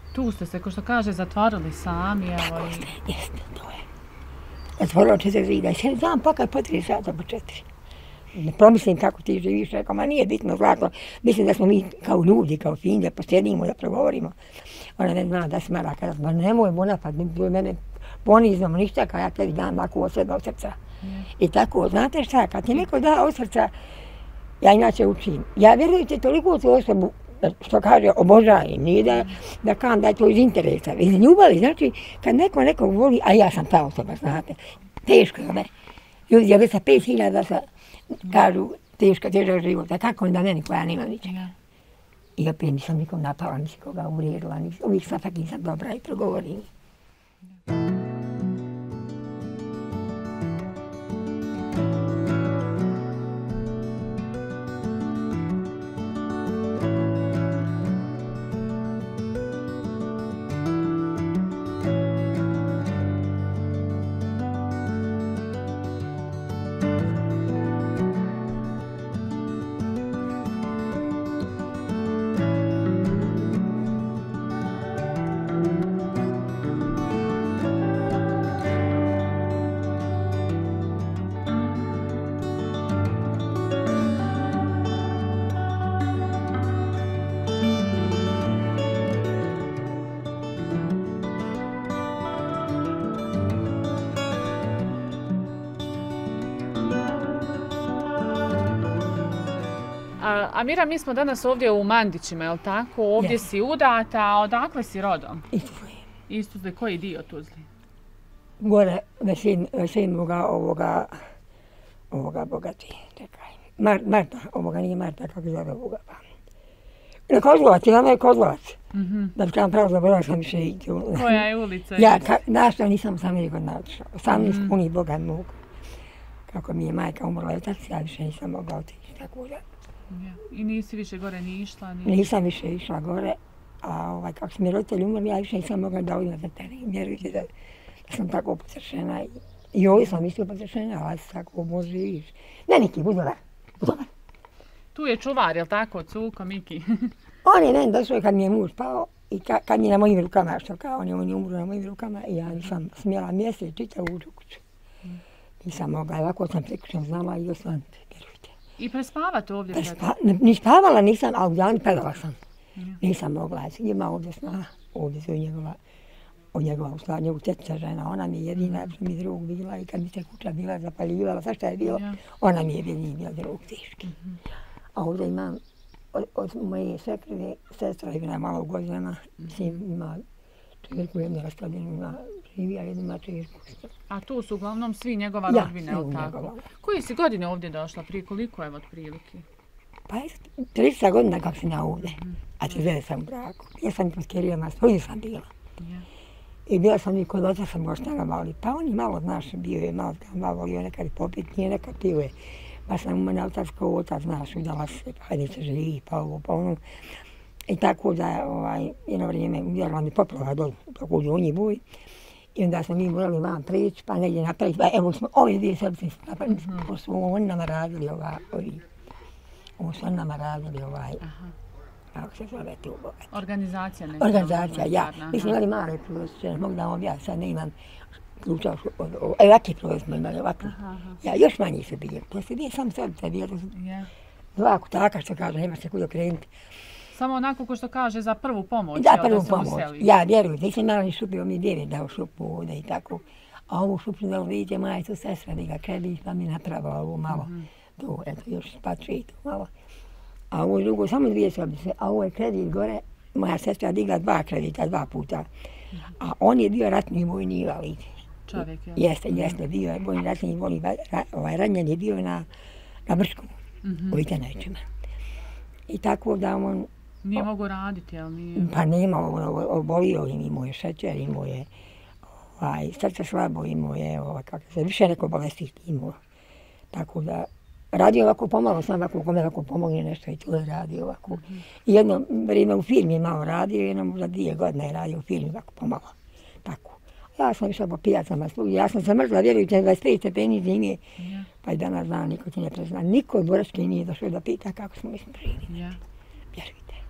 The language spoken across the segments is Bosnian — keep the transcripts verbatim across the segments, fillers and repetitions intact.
Tu ste se, ko što kaže, zatvorili sami. Tako ste, jeste, to je. Zatvorilo četiri zida i sve znam plakat po tri sata po četiri. Ne promislim kako ti živiš, rekao, ma nije bitno Zlatko, mislim da smo mi kao ljudi, kao fini, da posjedimo, da progovorimo. Ona ne zna da smara, kada ma nemoj mu napad, mene ponizno, ništa, kao ja tebi dam lako od sebe od srca. I tako, znate šta, kad ti neko da od srca, ja inače učim. Ja vjerujte toliko tu osobu, što kaže, obožajem, nije da, da kam da je to iz interesa, iz ljubavi, znači, kad neko nekog voli, a ja sam ta osoba, znate, teško je me. Ljudi, ja bi sa pet hiljada sa, kažu, teško, težak život, a kako onda meni koja nema ničega. I opet nisam nikom napala, nisam koga uvrijedila, uvijek sam tak nisam dobra i progovorim. Amira, mi smo danas ovdje u Mandićima, je li tako? Ovdje yes. si udata, a odakle si rodom? Iz Tuzle. Iz Tuzle, koji dio Tuzli? Gore, veselnoga ovoga, ovoga bogati, čekaj. Mar, Marta, ovoga nije Marta, kako zove ovoga. Na Kozlovac, ja me je Kozlovac. Mm-hmm. Da bi kam pravo zaboravila sam više i tu. Koja je ulica? Ja, ka, našto nisam sam nikad naučila. osamnaest mm-hmm. puni Boga mog. Kako mi je majka umrla otac, ja više nisam mogla otići, tako da. Ja. I nisi više gore ni išla? Ni... Nisam više išla gore, a ovaj, kako su mi roditelji umrli, ja više nisam mogla da odem za teren. Vjerujte da, da sam tako potrešena. I, i ovdje sam isto potrešena, ali se tako može živiš. Ne, Miki, budi dobar, budi dobar. Tu je čuvar, je li tako, Cuko, Miki? On je meni došao kad mi je muž pao i ka, kad mi je na mojim rukama, što kao on je, on je umro na mojim rukama i ja nisam smjela mjesec čitavu kuću. Nisam mogla, ovako sam prekućem znala i osvanite. I prespavate ovdje? Prespa, ni spavala nisam, a u danu pedala sam. Mm. Nisam mogla, ima ovdje sna, ovdje su njegova, od njegova usla, njegu teća žena, ona mi je jedina, što mi drug bila i kad mi se kuća bila zapaljivala, sve što je bilo, ja. Ona mi je jedina drug teški. Mm-hmm. A ovdje imam, od, od moje sekrine, sestra je malo godina, mm-hmm. ima čirku, jednu rastavljenu, ima živija, jedna ima čirku. A tu su uglavnom svi njegova ja, rodbine, je li tako? Njegova. Koji si godine ovdje došla, prije koliko je od prilike? Pa je trideset godina kako sam ja ovdje, mm. a četrdeset sam u braku. Ja sam pod kerijama, svojim sam bila. Yeah. I bila sam i kod oca sam goštana mali, pa on je malo, znaš, bio je malo, malo volio nekad popit, nije nekad pio je. Pa sam u mene otac kao otac, znaš, udala se, pa hajde se živi, pa ovo, pa ono. I tako da, ovaj, jedno vrijeme, uvjerila mi poplava dolu, tako u donji boj. I onda smo mi morali vam prići, pa negdje napraviti, pa evo smo ove dvije srce napravili, mm-hmm. ovo su on nama radili ovaj, ovi, ovo su on nama radili ovaj, aha. Kako se zove tu, organizacija ne? Organizacija, ja. Mi smo imali male prolazce, mogu da vam objasniti, sad ne imam ključa, ovakvi prolaz smo imali, ovakvi. Ja, još manji su bili, to su bili sam srce, bilo yeah. dva kutaka, što kaže, nema se kuda krenuti. Samo onako ko što kaže za prvu pomoć. Da, prvu pomoć. Ja vjerujem, nisam imala ni šupi, on mi devet dao šupu ovdje i tako. A ovu šupu da vidite, moja je tu sestra digla kredit, pa mi napravila ovo malo. Mm-hmm. Tu, eto, još pa četu malo. A ovo drugo, samo dvije sobice, a ovo je kredit gore, moja sestra digla dva kredita, dva puta. Mm-hmm. A on je bio ratni vojni invalid. Čovjek, je. Jeste, jeste, bio je vojni ratni vojni, ovaj ranjen je bio na, na Brčkom, mm-hmm. u Vitenavićima. I tako da on nije mogo raditi, jel nije? Pa nema, obolio im, imao je šećer, imao je ovaj, srce slabo, imao je, ovaj, kako se, više neko bolesti imao. Tako da, radio ovako pomalo, sam ovako, kome ovako pomogne nešto i tu je radio ovako. Mm-hmm. I jedno vrijeme u firmi je malo radio, jedno možda dvije godine je radio u firmi ovako pomalo. Tako. Ja sam išla po pijacama, ja sam zamrzla, vjerujte, dvadeset pet stepeni zime, yeah. Pa i danas znam, niko ti ne prezna. Niko od Boračke nije došao da pita kako smo mi smo živjeli. Yeah. Vjerujte.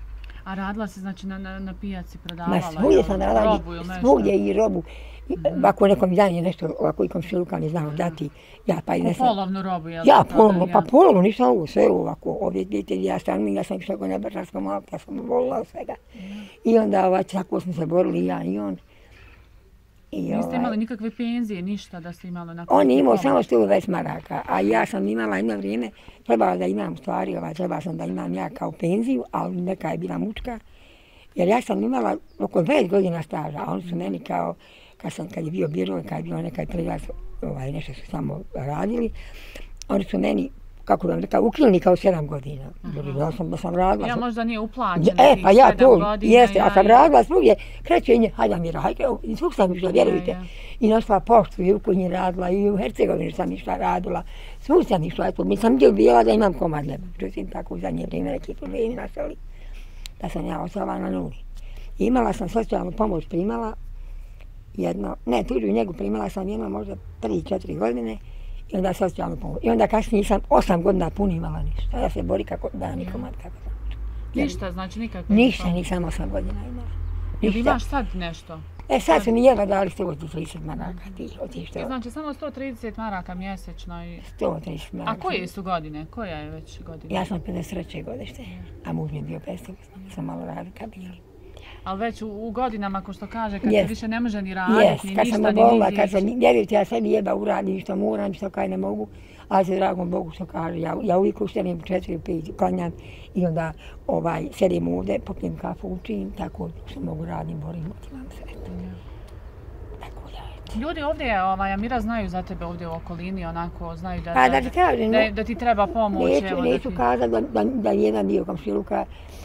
A radila si znači na, na, na pijaci, prodavala? Ma svugdje sam radila, svugdje i robu. Mm-hmm. Ako nekom dan je nešto, ovako i komšiluka ne znao dati, ja pa i ne znam. Polovnu robu, jel? Ja polovnu, pa polovnu, nisam ovo sve ovako, ovdje djete, ja stanujem, ja sam išla go nebačarskom malo, ja sam volila svega. Mm-hmm. I onda ovaj, tako smo se borili, ja i on. I, Niste ovaj, imali nikakve penzije, ništa da ste imali onako? On je imao samo sto dvadeset maraka, a ja sam imala jedno vrijeme, trebala da imam stvari, ovaj, trebala sam da imam ja kao penziju, ali neka je bila mučka. Jer ja sam imala oko dvadeset godina staža, a oni su meni kao, kad, sam, kad je bio biro, kad je bilo nekaj prelaz, ovaj, nešto su samo radili, oni su meni, kako da vam rekao, ukinuli kao sedam godina. Ja sam, da sam radila. Ja možda nije uplaćena e, pa ja to, godina, jeste, ja, a sam radila svugdje, krećenje, hajde Mira, hajde, i svug sam išla, vjerujte. Ja, ja. I našla poštu, i u Kunji radila, i u Hercegovini sam išla radila, svug sam išla, eto, mi sam gdje bila da imam komad neba. Međutim, tako u zadnje vrijeme neki problemi nastali, da sam ja ostala na nuli. I imala sam socijalnu pomoć, primala jedno, ne, tuđu njegu primala sam jedno možda tri četiri godine, i onda socijalnu pomoć. I onda kasnije sam osam godina puni imala ništa. Ja se bori kako da nikomad kako sam. Ništa, znači nikako? Ništa, nisam osam godina imala. Jel imaš sad nešto? E sad su mi jedva dali sto trideset maraka. Ti, I znači samo sto trideset maraka mjesečno i... sto trideset maraka. A koje su godine? Koja je već godina? Ja sam pedeset treće godište, a muž mi je bio pedeset, sam malo radi kad bili. Ali već u, u godinama, ko što kaže, kad yes. se više ne može ni raditi, yes. ni kad ništa, sam ni bolila, kad sam, vjerujte, ja sebi jeba uradim što moram, što kaj ne mogu, ali se dragom Bogu što kaže, ja, ja uvijek ustanem četiri, pet, klanjam i onda ovaj, sedim ovdje, popijem kafu, učim, tako što mogu radim, borim, otimam sve. Mm. Tako da, ljudi ovdje, ovaj, Amira, znaju za tebe ovdje u okolini, onako, znaju da, pa, da, da, kažem, da, da ti treba pomoć. Neću, evo, neću da ti... kazati da, da, da jedan dio komšiluka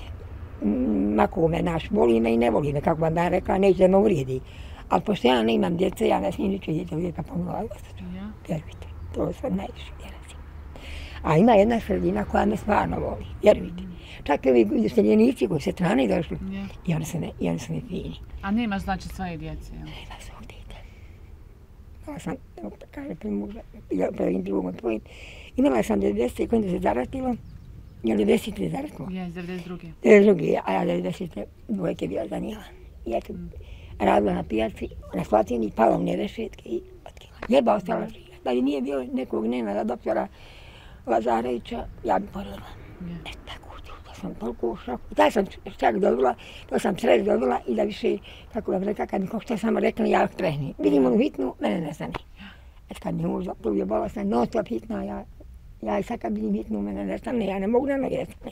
mako me naš, voli me i ne voli me, kako vam da rekla, neće da me urijedi. Ali pošto ja ne imam djece, ja ne smijem niče djece uvijek pomogla gospođu. Ja. Vjerujte, to je sve najviše vjerazi. A ima jedna sredina koja me stvarno voli, vjerujte. Mm. Čak i ovi seljenici koji se strane došli, ja. i oni su me, i oni su me fini. A nemaš znači svoje djece? Ja? Nema svog djeta. Ja sam, evo da kaže pri muža, ja pravim drugom tvojim. Imala sam devedeset kada se zaratilo. Ja devedeset tri zarekla. Jes, devedeset druge. devedeset druge, a ja devedeset dvojke bila zanijela. I eto, mm. radila na pijaci, na Slatini, pala u nerešetke i otkila. Jeba ostala živa. Da li nije bilo nekog dnevna doktora Lazarevića, ja bi porila. Yeah. E, tako, da sam toliko u šoku. I taj sam čak dobila, to sam sred dobila i da više, kako vam rekla, kad mi ko što samo rekla, ja krehni. Vidim onu hitnu, mene ne stane. Et kad mi muž zapluvio bolesna, non stop hitna, ja Ja i sad kad vidim hitnu, mene ne stane, ja ne mogu na noge stane.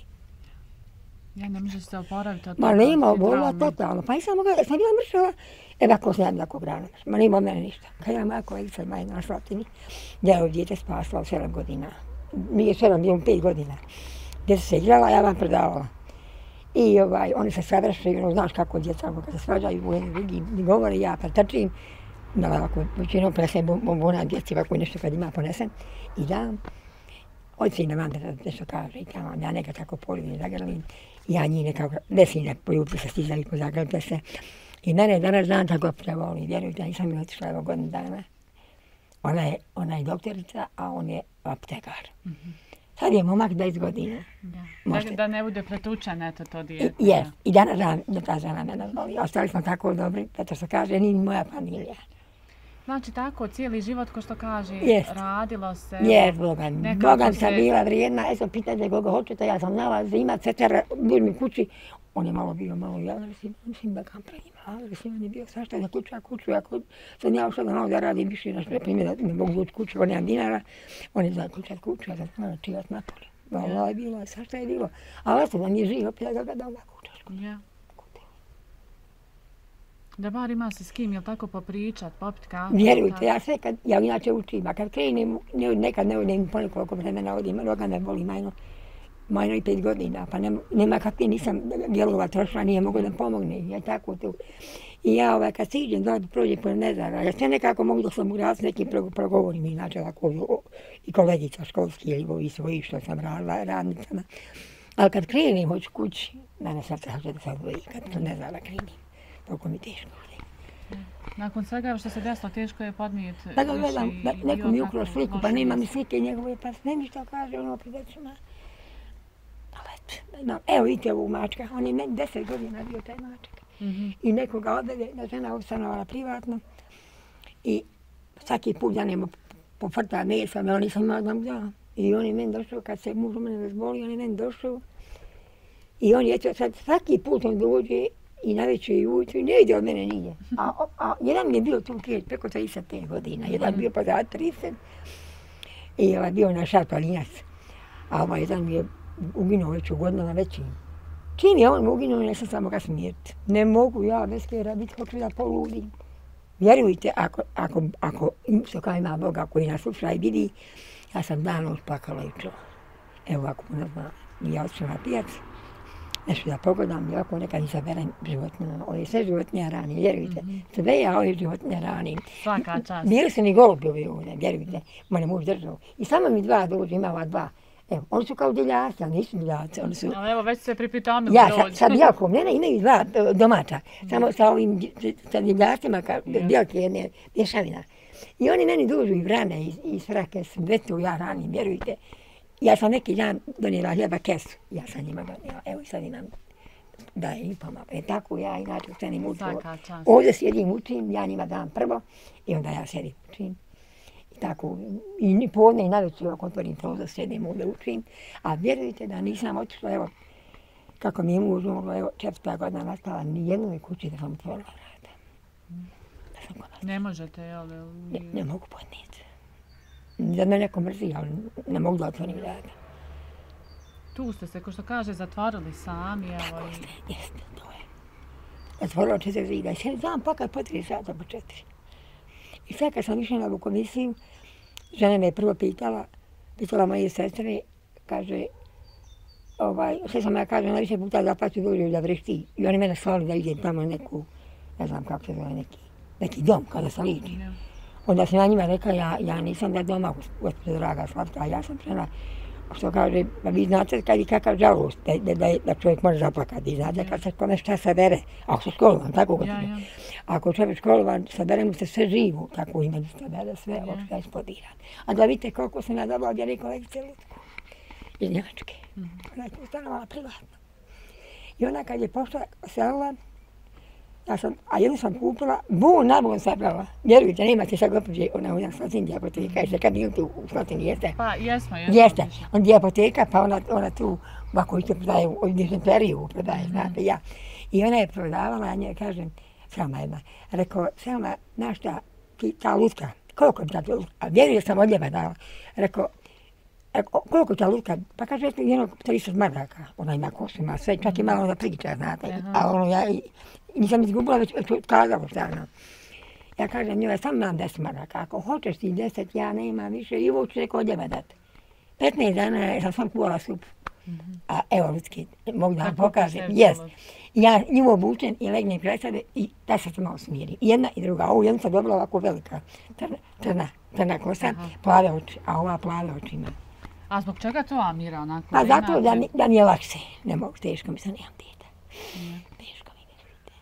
Ja ne možeš se oporaviti od toga. Ma nema, bolila totalno. Pa nisam mogla, sam bila mršava. Evo ako sam jedna kog rana. Ma nema od mene ništa. Kad ja moja kolegica ima jedna na Slatini, gdje je ovo djete spasla u sedam godina. Nije sedam, bilo pet godina. Gdje se igrala, ja vam predavala. I ovaj, oni se savršaju, znaš kako djeca, kad se svađaju, u jednom drugi govore, ja pretrčim. Da ovako, većinom presem bombona djeci, ovako nešto kad ima ponesen. I dam. Od sine vam da nešto kaže i tamo, ja nekad tako polivim, zagrlim, ja njih nekako, ne sine, poljubi se, stizali, pozagrlite se. I mene danas dan tako prevoli, vjerujte, nisam mi otišla evo godinu dana. Ona je, ona je doktorica, a on je aptekar. Mm-hmm. Sad je momak deset godina. Da, da, da ne bude pretučan, eto to dijete. Jes, i danas dan, da ta žena mene voli. Ostali smo tako dobri, zato što kaže, nije moja familija. Znači tako, cijeli život, ko što kaže, yes. radilo se... Jes, Bogan. Bogan sam se... bila vrijedna. Eto, pitajte koga hoćete, ja sam znala da ima cetera ljudmi kući. On je malo bio, malo ja, mislim, mislim da kam pravim, mislim, on je bio svašta za kuću, a kuću, ako sam ja ušla da malo da radim više, da što primjer da ne mogu doći kuću, on nemam dinara, on je za kućat kuću, ja sam znala čivat napoli. Ovo je bilo, svašta je bilo. Ali eto, da mi je živ, opet da ga dam na kućašku. Ja. Da bar ima se s kim, jel tako, popričat, popit kafu? Vjerujte, ja sve kad, ja inače učim, a kad krenem, ne, nekad ne odem ponekoliko vremena odim, noga me boli majno, majno i pet godina, pa nema, nema kakve nisam dijelova trošila, nije mogu da pomogne, ja tako tu. I ja ovaj, kad siđem, da prođem po Nezara, ja sve nekako mogu da sam u raz s nekim progovorim, inače ovako i kolegica školski ili ovi svoji što sam radila, radnicama. Ali kad krenem, hoću kući, mene srce hoće da se odvoji, kad to Nezara krenem. Toliko mi teško ovdje. Nakon svega što se desilo, teško je podnijeti da ga gledam, da, neko mi ukro sliku, pa nema mi slike njegove, pa sve mi što kaže ono pred očima. Ali eto, evo vidite ovog mačka, on je meni deset godina bio taj mačak. Mm-hmm. I nekoga odvede, da žena ustanovala privatno. I svaki put da nemo pofrta mesa, ja nisam imala da mu da. I on je meni došao, kad se muž u mene razbolio, on je meni došao. I on je to sad svaki put on dođe i navečer i ujutru i ne ide od mene nigdje. A, a jedan mi je bio tu kjer preko trideset pet godina, jedan bio pa za trideset i ovaj bio naš šarpalinac. A ovaj jedan mi je uginuo već u godinama većim. Čim je on uginuo, ne sam samo ga smijeriti. Ne mogu ja bez kjera biti, hoću da poludim. Vjerujte, ako, ako, ako što kao ima Boga koji nas sluša i vidi, ja sam danom plakala i čula. Evo ako mu ne zna, ja otišla na pijac, nešto da pogodam i ovako nekad izaberem životinje. Ove sve životinje ranim, vjerujte. Mm-hmm. Sve ja ove životinje ranim. Svaka čast. Bili su ni golubovi ovdje, vjerujte. Moj muž držao. I samo mi dva dođu, ima ova dva. Evo, oni su kao divljaci, ali nisu divljaci. Oni su... Ali evo, već se pripitamili ja, dođu. Ja, sa bijelkom, ne, ne, imaju dva domaća. Samo sa ovim, sa divljacima, kao bijelke jedne mješavina. I oni meni dođu i vrane, i, i srake, svetu ja ranim, vjerujte. Ja sam neki dan donijela hljeba kesu, ja sam njima donijela, evo i sad imam da im pomalo. E tako ja inače ustanem učim, ovdje sjedim učim, ja njima dam prvo i onda ja sjedim učim. I tako, i podne i navečer ovako otvorim prozor, sjedim ovdje učim, a vjerujte da nisam otišla, evo, kako mi je muž umoglo, evo, četvrta godina nastala, ni jednoj kući da sam otvorila vrata. Ne možete, jel? Ne, ne mogu podnijeti. Da me neko mrzi, ali ne mogu da otvorim vrata. Tu ste se, ko što kaže, zatvorili sami, evo. Tako ste, jeste, to je. Zatvorila četiri zida i sve znam pakat po tri sata po četiri. I sad kad sam išla na komisiju, žena me je prvo pitala, pitala moje sestre, kaže, ovaj, sve sam ja kaže, ona više puta zaplaću dođu da vrešti. I oni mene slali da idem tamo neku, ne znam kako se zove, neki, neki dom kada se liči. Onda sam ja njima rekla, ja, ja nisam da doma, gospođo draga Slavka, ja sam žena, što kaže, pa vi znate kad je kakav žalost, da, da, da, da čovjek može zaplakati, znate kad se kome šta sabere, ako se školovan, tako gospođo. Ja, ja. Ako čovjek školovan, sabere mu se sve živo, tako imenu sabere, sve ja. Opšte eksplodirano. A da vidite koliko sam ja dobila bjeli kolekcije lutku iz Njemačke. Mm-hmm. Ona je ustanovala privatno. I ona kad je pošla selila, ja sam, a jednu sam kupila, bun na bun sabrala. Vjerujte, nemate sad gospođe, ona u nas Slatini apoteka, jeste kad bili tu u Slatini, jeste? Pa, jesmo, jesmo. Jeste, on je apoteka, pa ona, ona tu, ovako isto prodaje, u dizenteriju prodaje, mm-hmm. znate, ja. I ona je prodavala, ja njoj kažem, Selma jedna, rekao, Selma, znaš šta, ti, ta lutka, koliko bi ta lutka, a vjerujem sam odljeva dala, rekao, koliko ta lutka, pa kaže, jedno trideset maraka, ona ima kosu, ima sve, čak i malo da priča, znate, mm-hmm. a ono, ja, nisam izgubila, već kazalo stvarno. Ja kažem, njoj, sam imam deset maraka, ako hoćeš ti deset, ja ne imam više, i ovo ću neko odljeva dati. petnaest dana sam sam kuvala supu. Mm-hmm. A evo, Lucki, mogu da vam pokažem, jes. Ja nju obučem i legnem kraj sebe i ta se malo smiri. Jedna i druga, ovu jednu sam dobila ovako velika, crna, crna, crna kosa, aha. Plave oči, a ova plave oči ima. A zbog čega to Amira onako? Pa zato da mi, da mi je lakše, ne mogu, teško mi se, nemam djeta. Mm. Teško mi vjerujte.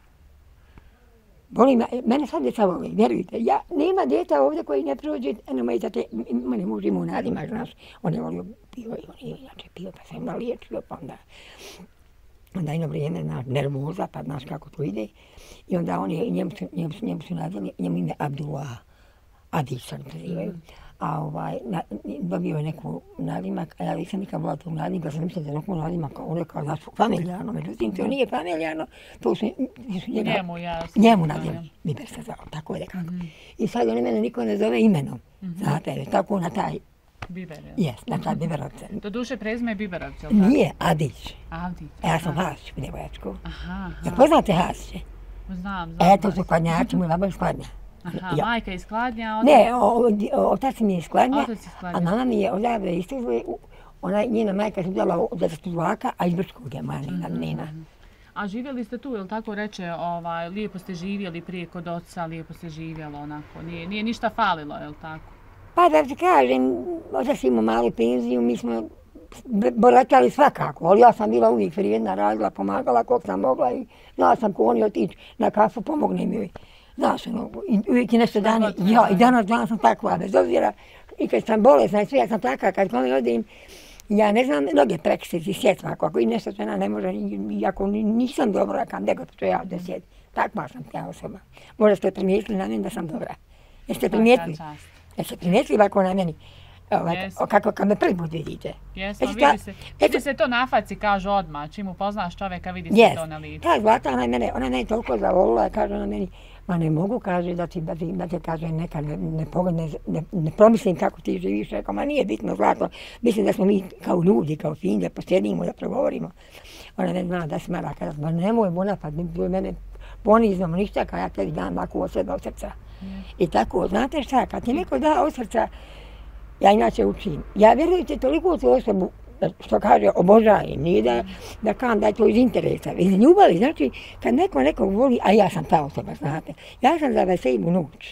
Boli me, mene sad djeca voli, vjerujte. Ja, nema djeta ovdje koji ne prođe, eno moji tate, mene muž ima u nadima, znaš, on je volio pivo i on je inače pivo, pa sam ga liječio, pa onda, onda jedno vrijeme, znaš, nervoza, pa znaš kako to ide. I onda on je, njemu su, njemu su, njemu su nazvali, njemu ime Abdullah, Adić se prezivaju. Mm. A ovaj, na, dobio je neku nadimak, a ja nisam nikad bila tog nadimka, sam mislila da je neku nadimaka, on je kao naš familijarno, međutim to nije familijarno, to su, su njega, njemu, ja, njemu nadimak, Biber se zvao, tako je nekako. Mm-hmm. I sad oni mene niko ne zove imenom, mm-hmm. znate, tako na taj, Biber, je. Jes, na taj Biberovce. Do duše prezime je Biberovce, ili tako? Nije, Adić. Adić. A ja sam Hasić u Djevojačku. Aha, aha. Ja poznate Hasiće? Znam, znam. Eto su Kladnjači, moj baba je Skladnja. Aha, ja. Majka iz Skladnja? Ne, otac mi je iz Skladnja, a mama mi je odavde iz Tuzle, ona, njena majka se udala od Tuzlaka, a iz Brčkog je moja nena. Mm-hmm. A živjeli ste tu, jel tako reče, ovaj, lijepo ste živjeli prije kod oca, lijepo se živjelo onako, nije, nije ništa falilo, jel tako? Pa da ti kažem, otac imao malu penziju, mi smo boratali svakako, ali ja sam bila uvijek vrijedna, radila, pomagala koliko sam mogla i znala sam ko oni otići na kafu, pomognem joj. Znaš, ono, uvijek je nešto dane, ja, i danas, danas sam takva, bez obzira, i kad sam bolesna i sve, ja sam taka, kad kome odim, Ja ne znam mnoge prekrstici sjetva, ako i nešto žena ne može, iako nisam dobra, kam nego to ja da sjeti. Takva sam ja osoba. Možda ste primijetili na meni da sam dobra. Jeste primijetili? Jeste primijetili ovako na meni? Ovaj, yes. Kako kad me prvi put vidite. Jesmo, vidi se. Vidi se to na faci, kažu odmah. Čim upoznaš čovjeka, vidi se yes. to na licu. Ta Zlata, ona mene, ona mene toliko zavolila, kaže ona meni, ma ne mogu, kaže, da ti, da ti, da ti kaže, neka ne, ne, ne, ne, ne promislim kako ti živiš. Rekao, ma nije bitno, Zlato. Mislim da smo mi kao ljudi, kao fin, da posjedimo, da progovorimo. Ona meni znala da smara, kaže, ma nemoj, ona pa mene ponizno, ništa, kao ja tebi dam ovako od sebe od srca. Yes. I tako, znate šta, kad ti neko da od srca, ja inače učim. Ja vjerujte toliko u tu osobu, što kaže, obožajem, nije da, da kam da je to iz interesa, iz ljubavi. Znači, kad neko nekog voli, a ja sam ta osoba, znate, ja sam za Veselimu noć.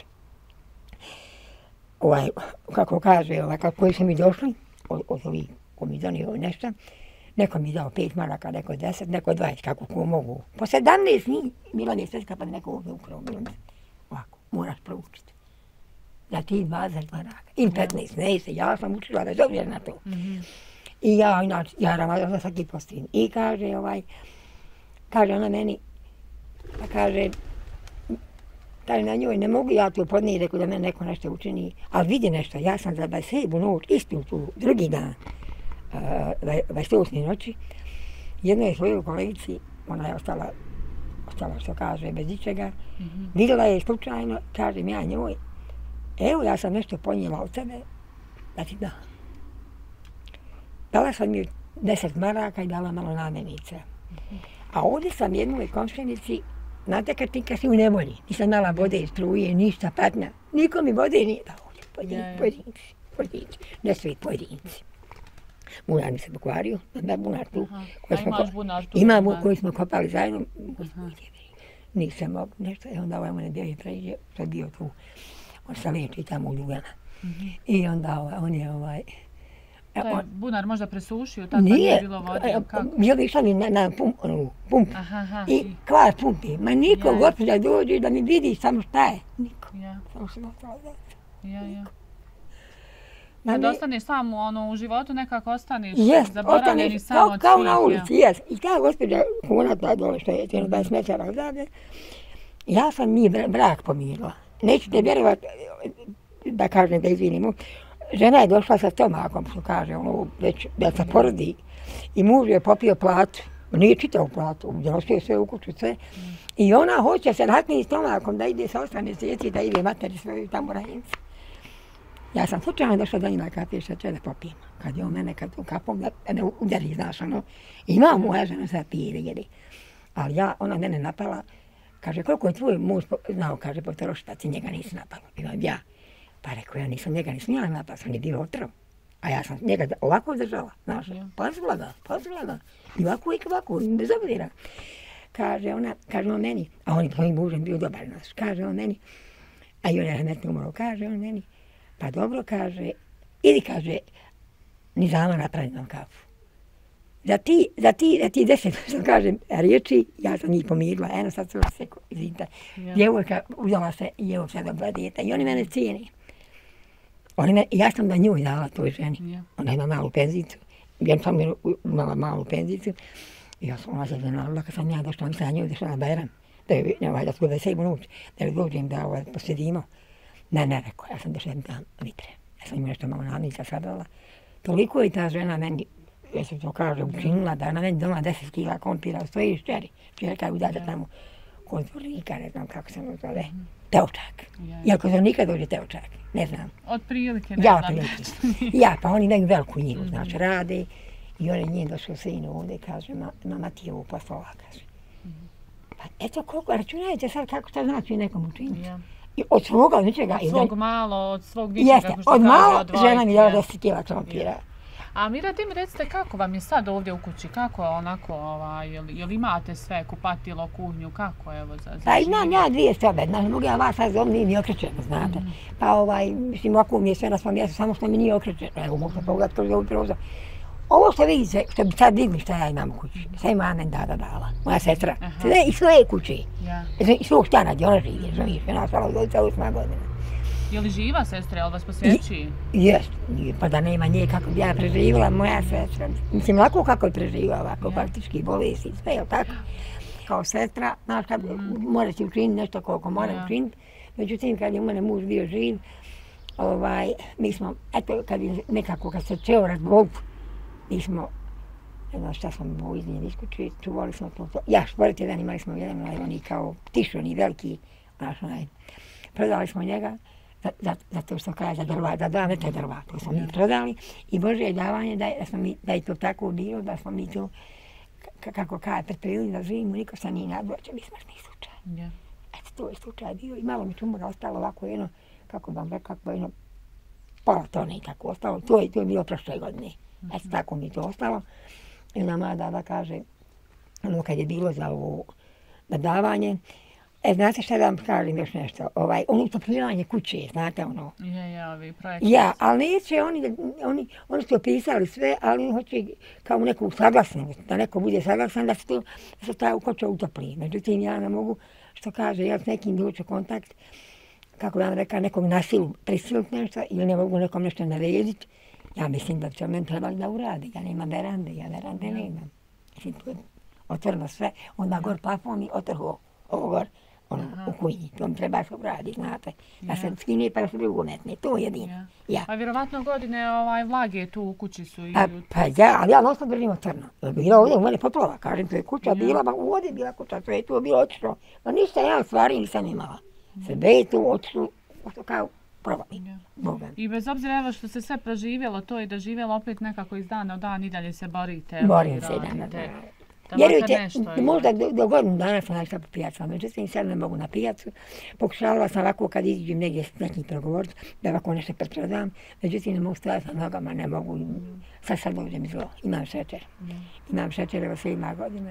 Ovaj, kako kaže, ovaj, koji su mi došli, od, od ovih ko mi donio nešto, neko mi dao pet maraka, neko deset, neko dvadeset, kako ko mogu. Po sedamnaest njih, bila mjeseca, pa neko ovdje ukrao, bilo mi ovako, moraš proučiti. Da ti dvadeset maraka, ili petnaest, ne se, ja sam učila bez obzira na to. Mm-hmm. I ja, inače, ja Ramazan za svaki postim. I kaže, ovaj, kaže ona meni, pa kaže, taj na njoj, ne mogu ja to podnijeti, rekao da me neko nešto učini, ali vidi nešto, ja sam za dvadesetu noć, istu tu, drugi dan, dvadeset osme noći, jednoj svojoj kolegici, ona je ostala, ostala što kaže, bez ničega, mm-hmm. vidjela je slučajno, kažem ja njoj, evo ja sam nešto ponijela od sebe, da ti dam. Dala sam mi deset maraka i dala malo namirnice. Mm-hmm. A ovdje sam jednoj komšenici, znate kad ti kad si u nevolji, nisam dala vode iz struje, ništa, patnja, niko mi vode nije dao ovdje, pojedinci, yeah. pojedinci, pojedinci, ne svi pojedinci. Bunar mi se pokvario, ima bunar tu. A imaš bunar tu? Imamo koji smo kopali zajedno. Nisam mogu nešto, i onda ovaj mene bio je pređe, to je bio tu. On se liječi tamo u Ljubljana. Mm-hmm. I onda ovaj, on je ovaj... To je on, bunar možda presušio, tako nije, nije bilo vode, kako? Bio bi išla mi na, na pump, onu, pump. Aha, aha, i i kvar pumpi. Ma niko ja, gospođa dođe da mi vidi samo šta je. Niko. Ja. Samo se ostala da. Ja, ja. Kad ne, ostaneš samo ono, u životu, nekako ostaneš yes, zaboravljeni samo od svih. Kao na ulici, jes. I ta gospođa, ona ta dole što je, tjeno dvadeset metara odavde, ja sam mi brak pomirila. Nećete vjerovat, da kažem da izvinimo, žena je došla sa stomakom, što kaže, ono, već da se porodi. I muž je popio platu, nije čitao platu, donosio sve u kuću, sve. I ona hoće se ratni stomakom da ide sa osam mjeseci, da ide materi svoju tamo rajinci. Ja sam slučajno došla do njima kafe što će da popijem. Kad je on mene kad u kapom da ne udari, znaš, ono, ima moja žena sad pije ili jedi. Ali ja, ona mene napala, kaže, koliko je tvoj muž znao, kaže, potroši, pa ti njega nisi napala. Imam ja. Pa rekao, ja nisam njega nisam ja napala, sam je bio otrov. A ja sam njega ovako držala, znaš, pazila ga, pazila ga. I ovako i ovako, bez obzira. Kaže ona, kaže on meni, a on je tvojim mužem bio dobar nas, kaže on meni, a i on je rahmetno umro, kaže on meni, pa dobro, kaže, ili kaže, Nizama napravi nam kafu. Za ti, za ti, za ti deset, što kažem, riječi, ja sam njih pomirila, eno sad su se, izvinite, djevojka uzela se i evo sad dva djeta i oni mene cijeni. Oni me, ja sam da njoj dala toj ženi, yeah. Ona ima malu penzicu, ja sam imala malu penzicu i ja sam ona se zanalila kad sam ja došla, sam ja njoj došla na Bajram, da je ovaj, da su Veselimu noć, da je dođem da ovaj, posjedimo. Ne, ne, rekao, ja sam došla tam vitre, ja sam im nešto malo namirnica sabrala. Toliko je ta žena meni, ja se to kaže, učinila da na meni doma deset kila kompira stoji šćeri, šćerka je udata tamo kod dvornika, ne znam kako se mu zove. Teočak. Ja, iako za nikad dođe Teočak, ne znam. Od prilike, ne ja, znam. Prilike. Ja, pa oni imaju veliku njivu, mm-hmm. znači rade. I on je njim došao sinu ovdje, kaže, ma, mama ti je ovo poslala, kaže. Mm-hmm. Pa eto koliko, računajte sad kako to znači nekom učiniti. Ja. I od svoga, od ničega. Od svog malo, od svog više, jeste, kako što od kaže, malo, od dvojke. Žena mi dala deset kila krompira. A Mira, ti mi recite kako vam je sad ovdje u kući, kako je onako, ovaj, jel, jel imate sve, kupatilo, kuhnju, kako je evo za, za Pa imam ja dvije sobe, znači mogu ja vas sad zovem, nije mi okrećeno, znate. Mm. Pa ovaj, mislim, ovako mi je sve na svom mjestu, samo što mi nije okrećeno, evo mogu se pogledati kroz ovu prozor. Ovo što vidite, što bi sad digli šta ja imam u kući, sve ima Amen Dada dala, moja sestra, sve iz svoje kući, yeah. Iz svog stana gdje ona živi, znaš, ona stala od osma godina. Je li živa sestra, jel vas posjeći? Jest, pa da nema nje kako bi ja preživjela, moja sestra. Mislim, lako kako je preživjela, ovako, faktički bolesti i sve, jel tako? Kao sestra, znaš, kad mora si učiniti nešto koliko mora učiniti. Međutim, kad je u mene muž bio živ, ovaj, mi smo, eto, kad je nekako, kad se čeo razbog, mi smo, ne znam šta smo mogu iznijeli iskući, čuvali smo to, to. Ja, štvori tjedan imali smo jedan, onaj, oni kao tišoni, veliki, znaš, onaj, prodali smo njega, zato što kaže za drva, za dva metra drva, to smo mi prodali i Bože je davanje da je, da smo mi, da je to tako bilo, da smo mi to, kako kaže, pretprilili da živimo, niko se nije nadao, će biti smrtni slučaj. Yeah. Eto, to je slučaj bio i malo mi tumora ostalo ovako jedno, kako vam rekao, kako jedno pola tone i tako ostalo. To je, to je bilo prošle godine. Mm-hmm. Eto, tako mi to ostalo. I ona moja dada kaže, ono kad je bilo za ovo nadavanje, e, znate šta da vam kažem još nešto, ovaj, ono utopljivanje kuće, znate ono. Ja, ja, ovi projekti. Ja, ali neće oni, oni, oni su opisali sve, ali hoće kao neku saglasnost, da neko bude saglasan da se to, da se ta kuća utopli. Međutim, ja ne mogu, što kaže, ja s nekim doći u kontakt, kako vam rekao, nekog nasilu prisiliti nešto ili ne mogu nekom nešto narediti. Ja mislim da će meni trebali da uradi, ja nemam verande, ja verande nemam. Mislim, tu je otvoreno sve, onda gor plafon i otrho ovo gor. Ono, u kuhinji, to mi trebaš uradi, znate. Da se skine pa da se drugo metne, to je jedino. Ja. A vjerovatno godine ovaj, vlage tu u kući su i... A, pa ja, ali ja nosto držim otvorno. Bila ovdje u mene poplova, kažem, to je kuća bila, ba u vodi bila kuća, to je tu bilo otišlo. No ništa, ja stvari nisam imala. Sve je tu otišlo, što kao probali. Boga. I bez obzira evo što se sve proživjelo, to je doživjelo opet nekako iz dana u dan i dalje se borite. Borim se dan na dan. Vjerujte, možda do, do godinu dana sam našla po pijacama, međutim sad ne mogu na pijacu. Pokušavala sam ovako kad iziđem negdje s nekim progovoriti, da ovako nešto pretradam, međutim ne mogu stojati na nogama, ne mogu, sad sad dođe mi zlo. Imam šećer, imam šećer, evo sve ima godine.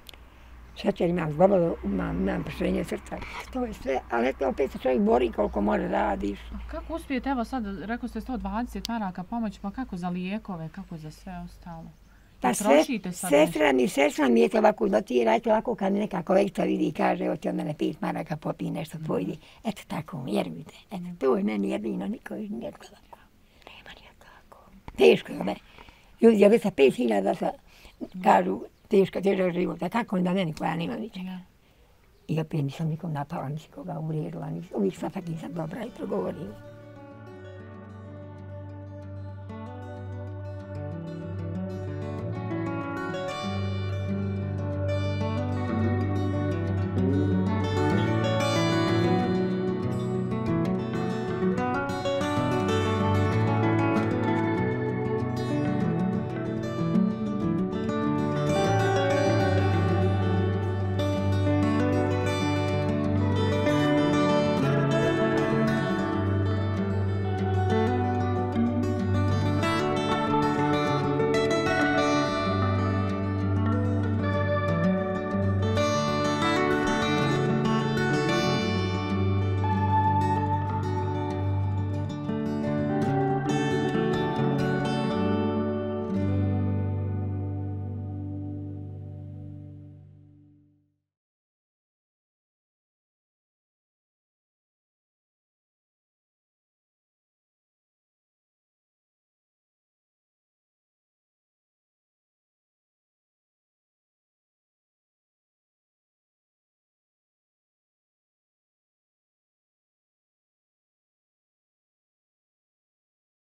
Šećer imam zlobodu, imam, imam proširenje srca, to je sve, ali eto opet se čovjek bori koliko može radiš. A kako uspijete, evo sad, rekao ste sto dvadeset maraka pomoći, pa kako za lijekove, kako za sve ostalo? Pa sve, sestra mi, sestra mi je to ovako dotira, eto ovako kad mi neka kolegica vidi i kaže, evo ti od mene pet maraka popij nešto pojdi. Eto tako, vjerujte, eto to je meni jedino, niko nije tako. Nema nije tako. Teško je, ne. Ljudi, ja već sa pet hiljada kažu, teško, težak život, a kako onda meni koja nema ničega. I opet nisam nikom napala, nisam koga uvrijedila, uvijek sam tak nisam dobra i progovorila.